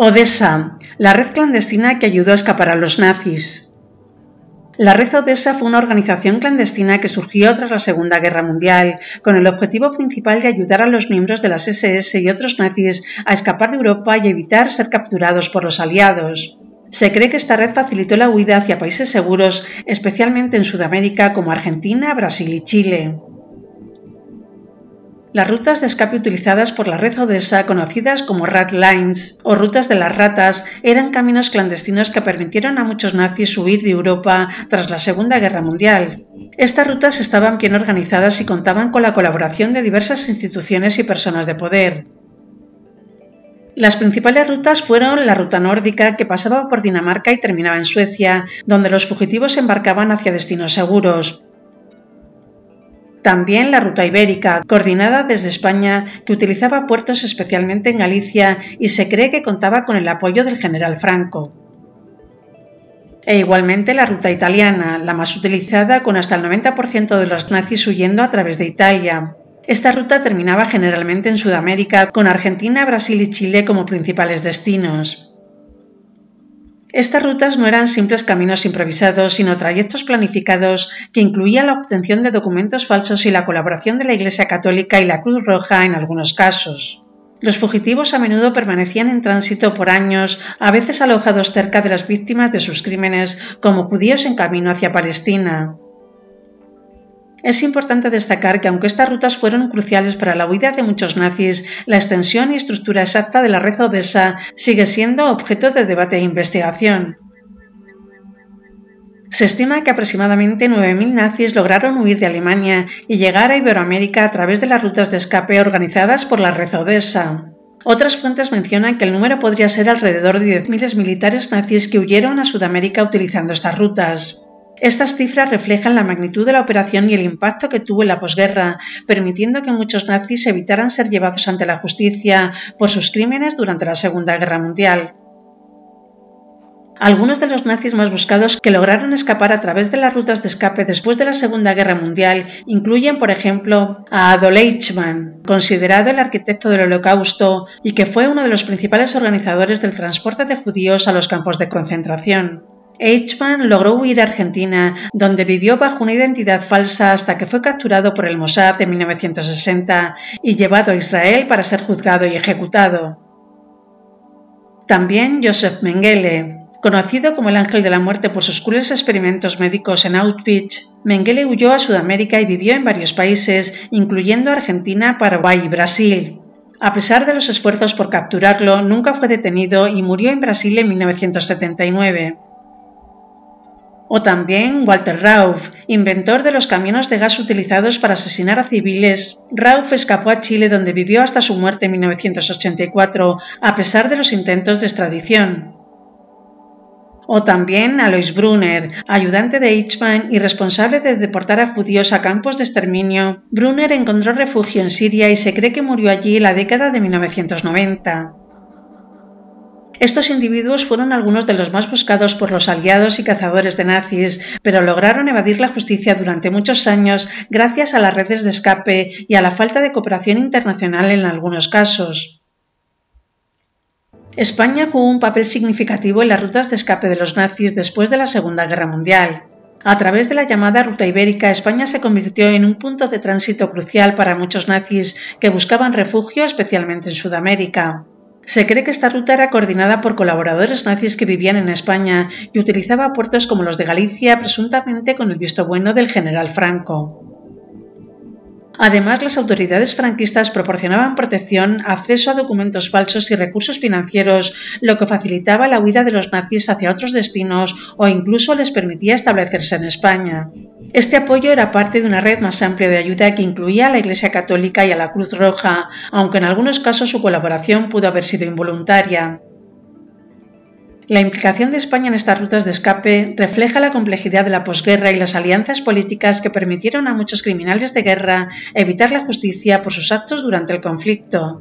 Odessa, la red clandestina que ayudó a escapar a los nazis. La Red Odessa fue una organización clandestina que surgió tras la Segunda Guerra Mundial, con el objetivo principal de ayudar a los miembros de las SS y otros nazis a escapar de Europa y evitar ser capturados por los aliados. Se cree que esta red facilitó la huida hacia países seguros, especialmente en Sudamérica como Argentina, Brasil y Chile. Las rutas de escape utilizadas por la Red Odessa, conocidas como Rat Lines o rutas de las ratas, eran caminos clandestinos que permitieron a muchos nazis huir de Europa tras la Segunda Guerra Mundial. Estas rutas estaban bien organizadas y contaban con la colaboración de diversas instituciones y personas de poder. Las principales rutas fueron la ruta nórdica, que pasaba por Dinamarca y terminaba en Suecia, donde los fugitivos embarcaban hacia destinos seguros. También la ruta ibérica, coordinada desde España, que utilizaba puertos especialmente en Galicia y se cree que contaba con el apoyo del general Franco. E igualmente la ruta italiana, la más utilizada, con hasta el 90% de los nazis huyendo a través de Italia. Esta ruta terminaba generalmente en Sudamérica, con Argentina, Brasil y Chile como principales destinos. Estas rutas no eran simples caminos improvisados, sino trayectos planificados que incluían la obtención de documentos falsos y la colaboración de la Iglesia Católica y la Cruz Roja en algunos casos. Los fugitivos a menudo permanecían en tránsito por años, a veces alojados cerca de las víctimas de sus crímenes, como judíos en camino hacia Palestina. Es importante destacar que aunque estas rutas fueron cruciales para la huida de muchos nazis, la extensión y estructura exacta de la Red Odessa sigue siendo objeto de debate e investigación. Se estima que aproximadamente 9.000 nazis lograron huir de Alemania y llegar a Iberoamérica a través de las rutas de escape organizadas por la Red Odessa. Otras fuentes mencionan que el número podría ser alrededor de 10.000 militares nazis que huyeron a Sudamérica utilizando estas rutas. Estas cifras reflejan la magnitud de la operación y el impacto que tuvo en la posguerra, permitiendo que muchos nazis evitaran ser llevados ante la justicia por sus crímenes durante la Segunda Guerra Mundial. Algunos de los nazis más buscados que lograron escapar a través de las rutas de escape después de la Segunda Guerra Mundial incluyen, por ejemplo, a Adolf Eichmann, considerado el arquitecto del Holocausto y que fue uno de los principales organizadores del transporte de judíos a los campos de concentración. Eichmann logró huir a Argentina, donde vivió bajo una identidad falsa hasta que fue capturado por el Mossad en 1960 y llevado a Israel para ser juzgado y ejecutado. También Josef Mengele, conocido como el Ángel de la Muerte por sus crueles experimentos médicos en Auschwitz. Mengele huyó a Sudamérica y vivió en varios países, incluyendo Argentina, Paraguay y Brasil. A pesar de los esfuerzos por capturarlo, nunca fue detenido y murió en Brasil en 1979. O también Walter Rauff, inventor de los camiones de gas utilizados para asesinar a civiles. Rauff escapó a Chile, donde vivió hasta su muerte en 1984, a pesar de los intentos de extradición. O también Alois Brunner, ayudante de Eichmann y responsable de deportar a judíos a campos de exterminio. Brunner encontró refugio en Siria y se cree que murió allí en la década de 1990. Estos individuos fueron algunos de los más buscados por los aliados y cazadores de nazis, pero lograron evadir la justicia durante muchos años gracias a las redes de escape y a la falta de cooperación internacional en algunos casos. España jugó un papel significativo en las rutas de escape de los nazis después de la Segunda Guerra Mundial. A través de la llamada Ruta Ibérica, España se convirtió en un punto de tránsito crucial para muchos nazis que buscaban refugio, especialmente en Sudamérica. Se cree que esta ruta era coordinada por colaboradores nazis que vivían en España y utilizaba puertos como los de Galicia, presuntamente con el visto bueno del general Franco. Además, las autoridades franquistas proporcionaban protección, acceso a documentos falsos y recursos financieros, lo que facilitaba la huida de los nazis hacia otros destinos o incluso les permitía establecerse en España. Este apoyo era parte de una red más amplia de ayuda que incluía a la Iglesia Católica y a la Cruz Roja, aunque en algunos casos su colaboración pudo haber sido involuntaria. La implicación de España en estas rutas de escape refleja la complejidad de la posguerra y las alianzas políticas que permitieron a muchos criminales de guerra evitar la justicia por sus actos durante el conflicto.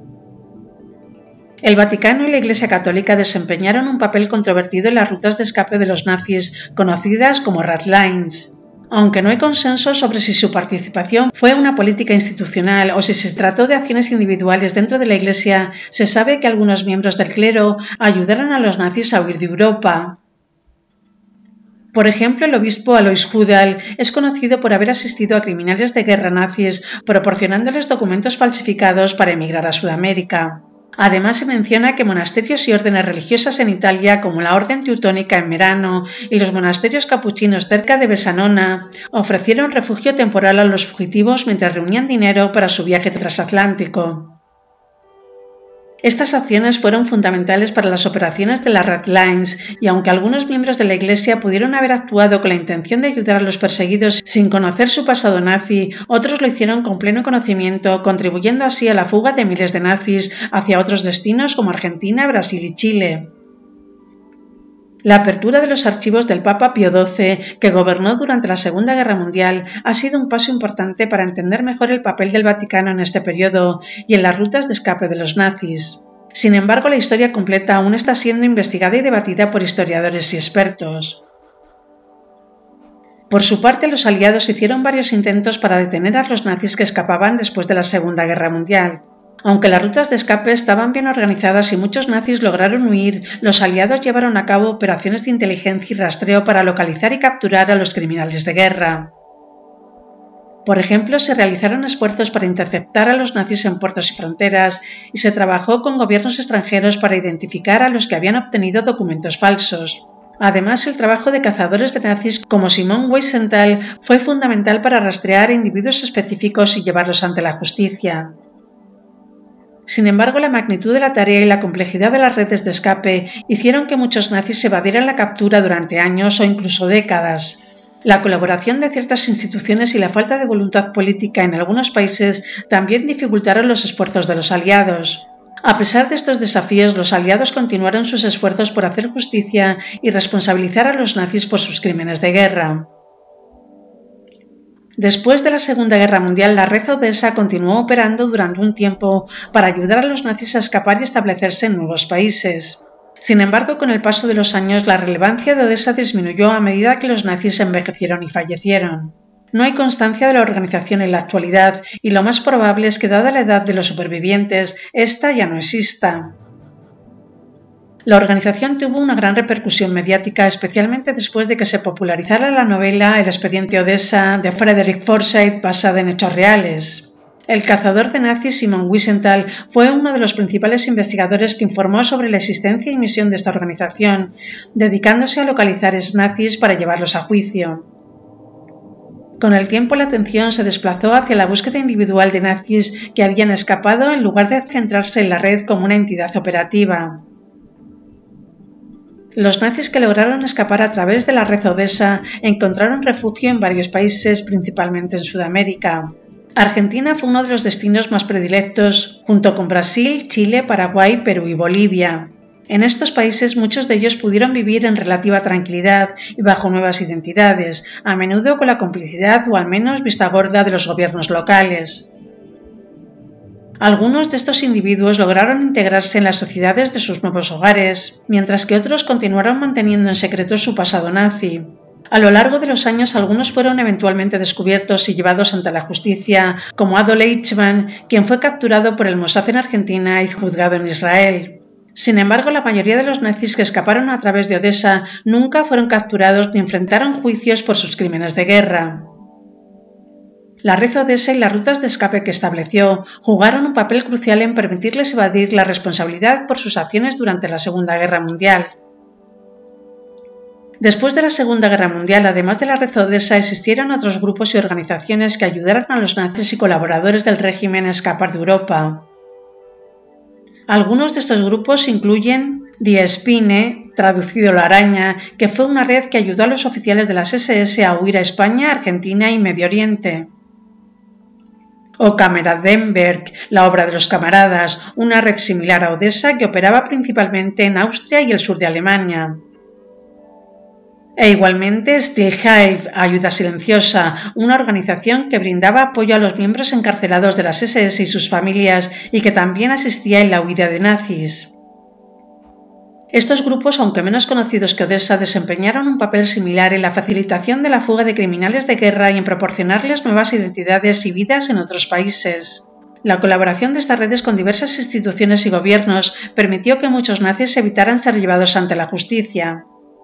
El Vaticano y la Iglesia Católica desempeñaron un papel controvertido en las rutas de escape de los nazis, conocidas como Rat Lines. Aunque no hay consenso sobre si su participación fue una política institucional o si se trató de acciones individuales dentro de la Iglesia, se sabe que algunos miembros del clero ayudaron a los nazis a huir de Europa. Por ejemplo, el obispo Alois Hudal es conocido por haber asistido a criminales de guerra nazis, proporcionándoles documentos falsificados para emigrar a Sudamérica. Además, se menciona que monasterios y órdenes religiosas en Italia, como la Orden Teutónica en Merano y los monasterios capuchinos cerca de Besanona, ofrecieron refugio temporal a los fugitivos mientras reunían dinero para su viaje transatlántico. Estas acciones fueron fundamentales para las operaciones de las Red Lines, y aunque algunos miembros de la Iglesia pudieron haber actuado con la intención de ayudar a los perseguidos sin conocer su pasado nazi, otros lo hicieron con pleno conocimiento, contribuyendo así a la fuga de miles de nazis hacia otros destinos como Argentina, Brasil y Chile. La apertura de los archivos del Papa Pío XII, que gobernó durante la Segunda Guerra Mundial, ha sido un paso importante para entender mejor el papel del Vaticano en este periodo y en las rutas de escape de los nazis. Sin embargo, la historia completa aún está siendo investigada y debatida por historiadores y expertos. Por su parte, los aliados hicieron varios intentos para detener a los nazis que escapaban después de la Segunda Guerra Mundial. Aunque las rutas de escape estaban bien organizadas y muchos nazis lograron huir, los aliados llevaron a cabo operaciones de inteligencia y rastreo para localizar y capturar a los criminales de guerra. Por ejemplo, se realizaron esfuerzos para interceptar a los nazis en puertos y fronteras, y se trabajó con gobiernos extranjeros para identificar a los que habían obtenido documentos falsos. Además, el trabajo de cazadores de nazis como Simon Wiesenthal fue fundamental para rastrear a individuos específicos y llevarlos ante la justicia. Sin embargo, la magnitud de la tarea y la complejidad de las redes de escape hicieron que muchos nazis evadieran la captura durante años o incluso décadas. La colaboración de ciertas instituciones y la falta de voluntad política en algunos países también dificultaron los esfuerzos de los aliados. A pesar de estos desafíos, los aliados continuaron sus esfuerzos por hacer justicia y responsabilizar a los nazis por sus crímenes de guerra. Después de la Segunda Guerra Mundial, la Red Odessa continuó operando durante un tiempo para ayudar a los nazis a escapar y establecerse en nuevos países. Sin embargo, con el paso de los años, la relevancia de Odessa disminuyó a medida que los nazis envejecieron y fallecieron. No hay constancia de la organización en la actualidad, y lo más probable es que, dada la edad de los supervivientes, esta ya no exista. La organización tuvo una gran repercusión mediática, especialmente después de que se popularizara la novela El expediente Odessa de Frederick Forsyth, basada en hechos reales. El cazador de nazis Simon Wiesenthal fue uno de los principales investigadores que informó sobre la existencia y misión de esta organización, dedicándose a localizar nazis para llevarlos a juicio. Con el tiempo, la atención se desplazó hacia la búsqueda individual de nazis que habían escapado en lugar de centrarse en la red como una entidad operativa. Los nazis que lograron escapar a través de la Red Odessa encontraron refugio en varios países, principalmente en Sudamérica. Argentina fue uno de los destinos más predilectos, junto con Brasil, Chile, Paraguay, Perú y Bolivia. En estos países muchos de ellos pudieron vivir en relativa tranquilidad y bajo nuevas identidades, a menudo con la complicidad o al menos vista gorda de los gobiernos locales. Algunos de estos individuos lograron integrarse en las sociedades de sus nuevos hogares, mientras que otros continuaron manteniendo en secreto su pasado nazi. A lo largo de los años, algunos fueron eventualmente descubiertos y llevados ante la justicia, como Adolf Eichmann, quien fue capturado por el Mossad en Argentina y juzgado en Israel. Sin embargo, la mayoría de los nazis que escaparon a través de Odessa nunca fueron capturados ni enfrentaron juicios por sus crímenes de guerra. La Red Odessa y las rutas de escape que estableció jugaron un papel crucial en permitirles evadir la responsabilidad por sus acciones durante la Segunda Guerra Mundial. Después de la Segunda Guerra Mundial, además de la Red Odessa, existieron otros grupos y organizaciones que ayudaron a los nazis y colaboradores del régimen a escapar de Europa. Algunos de estos grupos incluyen Die Spinne, traducido la araña, que fue una red que ayudó a los oficiales de las SS a huir a España, Argentina y Medio Oriente. O Kameradenberg, la obra de los camaradas, una red similar a Odessa que operaba principalmente en Austria y el sur de Alemania. E igualmente Stillhilfe, Ayuda Silenciosa, una organización que brindaba apoyo a los miembros encarcelados de las SS y sus familias y que también asistía en la huida de nazis. Estos grupos, aunque menos conocidos que Odessa, desempeñaron un papel similar en la facilitación de la fuga de criminales de guerra y en proporcionarles nuevas identidades y vidas en otros países. La colaboración de estas redes con diversas instituciones y gobiernos permitió que muchos nazis evitaran ser llevados ante la justicia.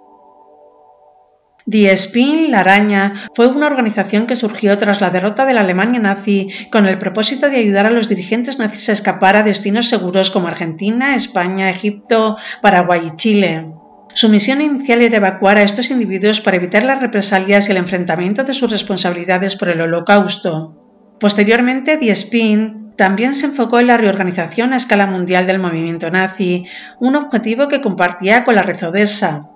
Die Spin, la Araña, fue una organización que surgió tras la derrota de la Alemania nazi con el propósito de ayudar a los dirigentes nazis a escapar a destinos seguros como Argentina, España, Egipto, Paraguay y Chile. Su misión inicial era evacuar a estos individuos para evitar las represalias y el enfrentamiento de sus responsabilidades por el Holocausto. Posteriormente, Die Spin también se enfocó en la reorganización a escala mundial del movimiento nazi, un objetivo que compartía con la Red Odessa.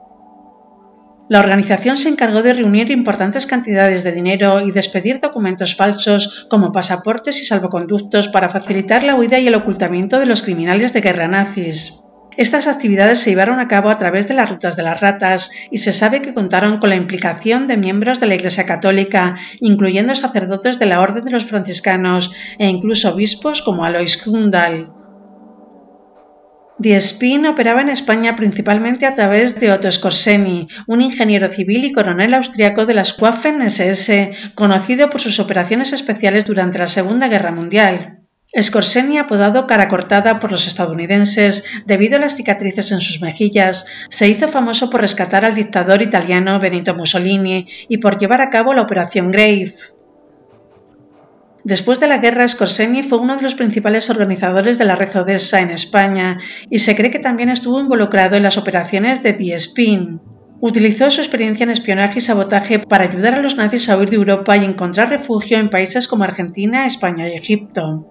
La organización se encargó de reunir importantes cantidades de dinero y despedir documentos falsos como pasaportes y salvoconductos para facilitar la huida y el ocultamiento de los criminales de guerra nazis. Estas actividades se llevaron a cabo a través de las rutas de las ratas y se sabe que contaron con la implicación de miembros de la Iglesia Católica, incluyendo sacerdotes de la Orden de los Franciscanos e incluso obispos como Alois Kundal. Die Spin operaba en España principalmente a través de Otto Skorzeny, un ingeniero civil y coronel austriaco de las Waffen-SS, conocido por sus operaciones especiales durante la Segunda Guerra Mundial. Skorzeny, apodado Cara Cortada por los estadounidenses debido a las cicatrices en sus mejillas, se hizo famoso por rescatar al dictador italiano Benito Mussolini y por llevar a cabo la Operación Grave. Después de la guerra, Skorzeny fue uno de los principales organizadores de la Red Odessa en España y se cree que también estuvo involucrado en las operaciones de Die Spin. Utilizó su experiencia en espionaje y sabotaje para ayudar a los nazis a huir de Europa y encontrar refugio en países como Argentina, España y Egipto.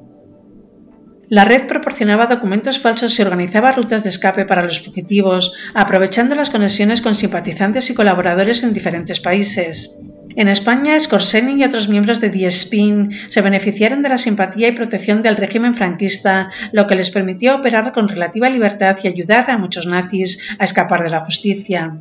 La red proporcionaba documentos falsos y organizaba rutas de escape para los fugitivos, aprovechando las conexiones con simpatizantes y colaboradores en diferentes países. En España, Skorzeny y otros miembros de Die Spin se beneficiaron de la simpatía y protección del régimen franquista, lo que les permitió operar con relativa libertad y ayudar a muchos nazis a escapar de la justicia.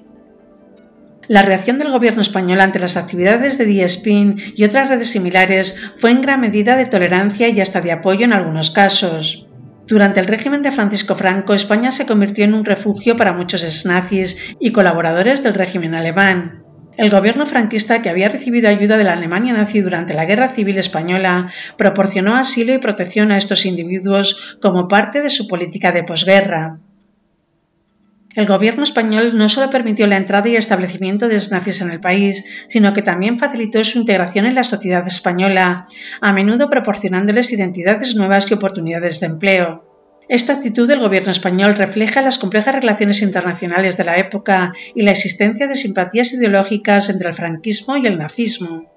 La reacción del gobierno español ante las actividades de Die Spin y otras redes similares fue en gran medida de tolerancia y hasta de apoyo en algunos casos. Durante el régimen de Francisco Franco, España se convirtió en un refugio para muchos exnazis y colaboradores del régimen alemán. El gobierno franquista, que había recibido ayuda de la Alemania nazi durante la Guerra Civil Española, proporcionó asilo y protección a estos individuos como parte de su política de posguerra. El gobierno español no solo permitió la entrada y establecimiento de exnazis en el país, sino que también facilitó su integración en la sociedad española, a menudo proporcionándoles identidades nuevas y oportunidades de empleo. Esta actitud del gobierno español refleja las complejas relaciones internacionales de la época y la existencia de simpatías ideológicas entre el franquismo y el nazismo.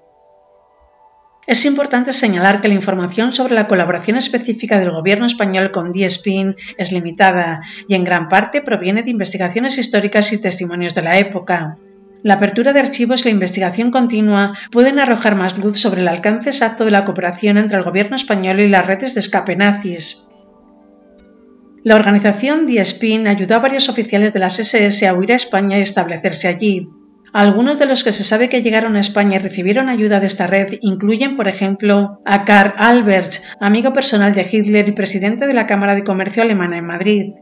Es importante señalar que la información sobre la colaboración específica del gobierno español con Die Spin es limitada y en gran parte proviene de investigaciones históricas y testimonios de la época. La apertura de archivos y la investigación continua pueden arrojar más luz sobre el alcance exacto de la cooperación entre el gobierno español y las redes de escape nazis. La organización Die Spin ayudó a varios oficiales de las SS a huir a España y establecerse allí. Algunos de los que se sabe que llegaron a España y recibieron ayuda de esta red incluyen, por ejemplo, a Karl Albrecht, amigo personal de Hitler y presidente de la Cámara de Comercio Alemana en Madrid,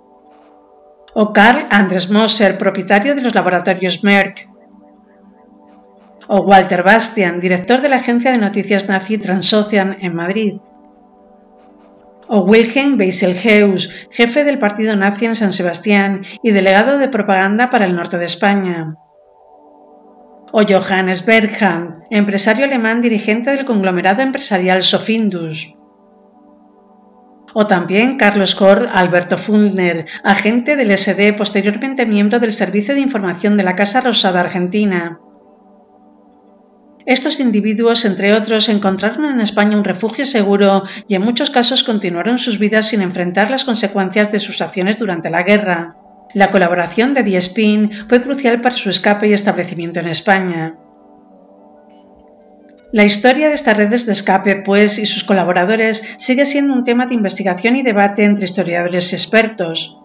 o Karl Andres Moser, propietario de los laboratorios Merck, o Walter Bastian, director de la agencia de noticias nazi Transocean en Madrid, o Wilhelm Beichelhaus, jefe del partido nazi en San Sebastián y delegado de propaganda para el norte de España, o Johannes Berghand, empresario alemán dirigente del conglomerado empresarial Sofindus, o también Carlos Kor Alberto Fulner, agente del SD, posteriormente miembro del Servicio de Información de la Casa Rosada Argentina. Estos individuos, entre otros, encontraron en España un refugio seguro y en muchos casos continuaron sus vidas sin enfrentar las consecuencias de sus acciones durante la guerra. La colaboración de Die Spin fue crucial para su escape y establecimiento en España. La historia de estas redes de escape, pues, y sus colaboradores sigue siendo un tema de investigación y debate entre historiadores y expertos.